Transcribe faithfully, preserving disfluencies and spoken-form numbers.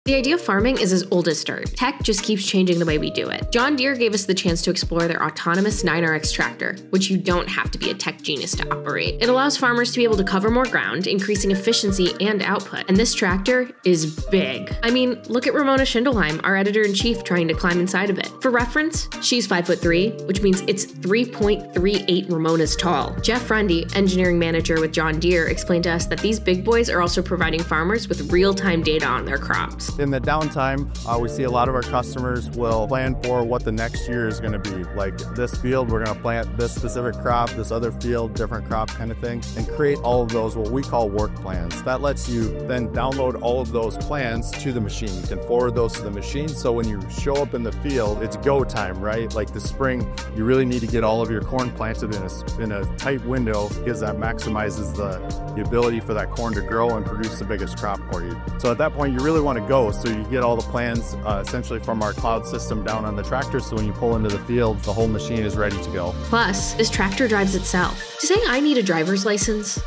The idea of farming is as old as dirt. Tech just keeps changing the way we do it. John Deere gave us the chance to explore their autonomous nine R X tractor, which you don't have to be a tech genius to operate. It allows farmers to be able to cover more ground, increasing efficiency and output. And this tractor is big. I mean, look at Ramona Schindelheim, our editor-in-chief, trying to climb inside of it. For reference, she's five foot three, which means it's three point three eight Ramonas tall. Jeff Rundy, engineering manager with John Deere, explained to us that these big boys are also providing farmers with real-time data on their crops. In the downtime, uh, we see a lot of our customers will plan for what the next year is going to be. Like this field, we're going to plant this specific crop, this other field, different crop kind of thing, and create all of those what we call work plans. That lets you then download all of those plans to the machine. You can forward those to the machine, so when you show up in the field, it's go time, right? Like this spring, you really need to get all of your corn planted in a, in a tight window because that maximizes the, the ability for that corn to grow and produce the biggest crop for you. So at that point, you really want to go. So you get all the plans uh, essentially from our cloud system down on the tractor, so when you pull into the field, the whole machine is ready to go. Plus, this tractor drives itself. To say I need a driver's license